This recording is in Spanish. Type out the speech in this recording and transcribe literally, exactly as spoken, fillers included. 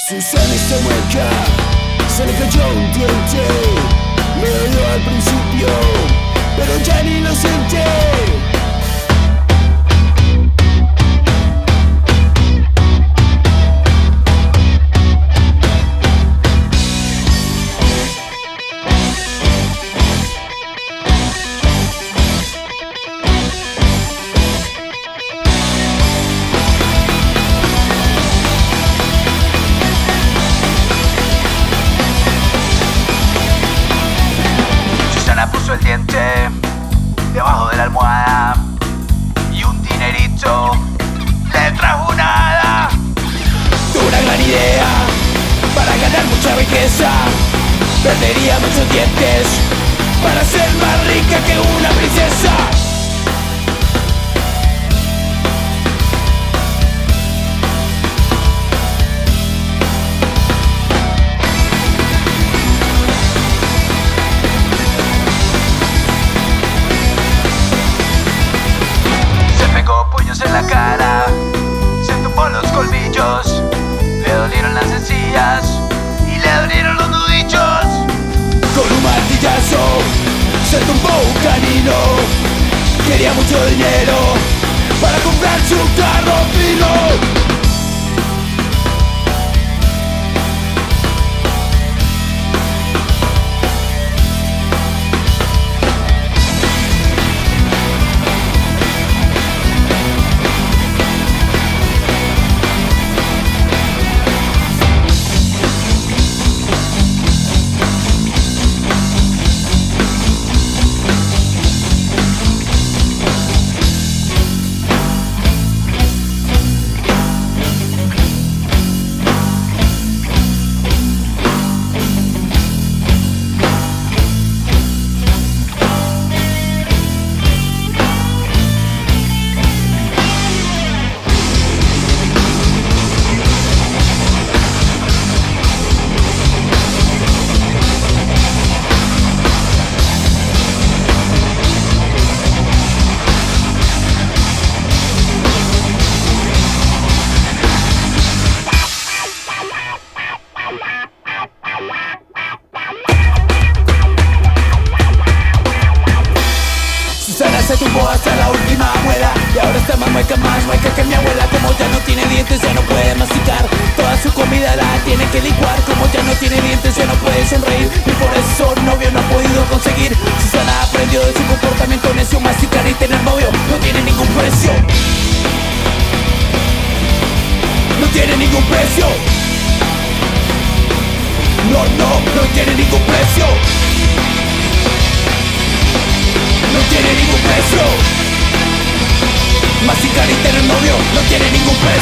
Susana está mueca, se le cayó un diente. Me dolió al principio, pero ya ni lo sentí. Puso el diente debajo de la almohada y un dinerito le trajo nada. Tuve una gran idea para ganar mucha riqueza. Perdería muchos dientes para ser más rica que una princesa. En la cara, se tumbó los colmillos, le dolieron las encías y le dolieron los nudillos. Con un martillazo se tumbó un canino. Quería mucho dinero para comprarse un carro fino. Susana se tumbó hasta la última muela y ahora está más mueca, más mueca que mi abuela. Como ya no tiene dientes, ya no puede masticar. Toda su comida la tiene que licuar. Como ya no tiene dientes, ya no puede sonreír y por eso novio no ha podido conseguir. Susana aprendió de su comportamiento necio. Masticar y tener novio no tiene ningún precio. No tiene ningún precio. No, no, no tiene ningún precio. No tiene ningún precio. Masticar y tener novio no tiene ningún precio.